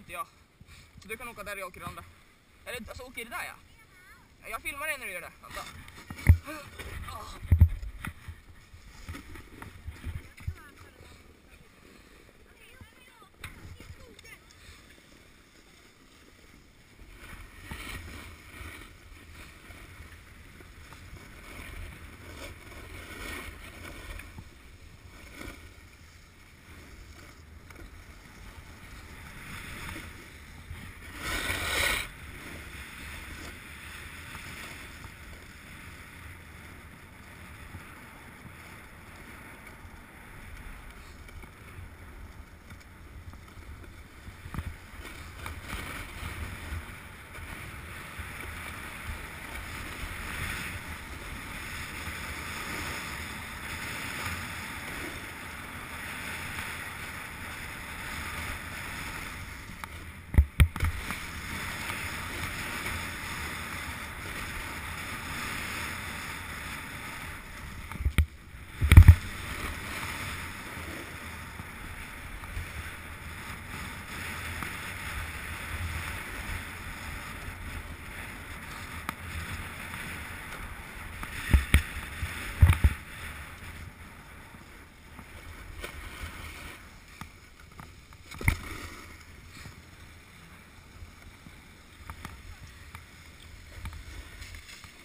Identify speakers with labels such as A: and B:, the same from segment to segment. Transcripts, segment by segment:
A: inte jag. Så du kan åka där och jag åker andra. Eller alltså åker det där ja. Jag filmar dig när du gör det. Vänta.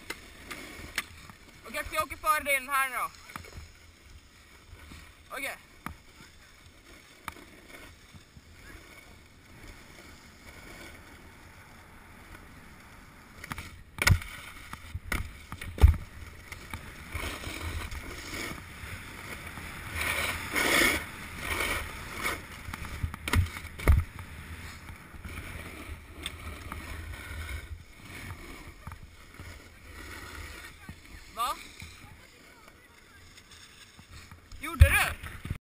A: Jag åker före dig den här nu då. Okej.